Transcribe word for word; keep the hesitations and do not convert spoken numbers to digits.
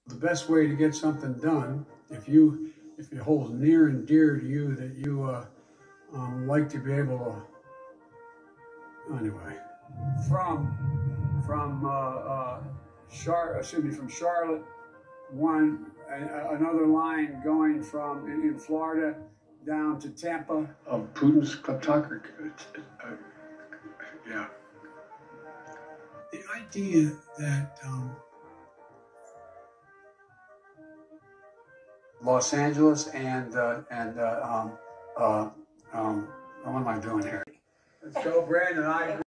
The best way to get something done, if you if it holds near and dear to you that you uh, um, like to be able to, anyway, from from uh, uh, Char, excuse me, from Charlotte, one a, another line going from in, in Florida down to Tampa of Putin's kleptocracy. Uh, yeah, the idea that. Um, Los Angeles and uh, and uh, um, uh, um, what am I doing here? Let's go, Brandon. I.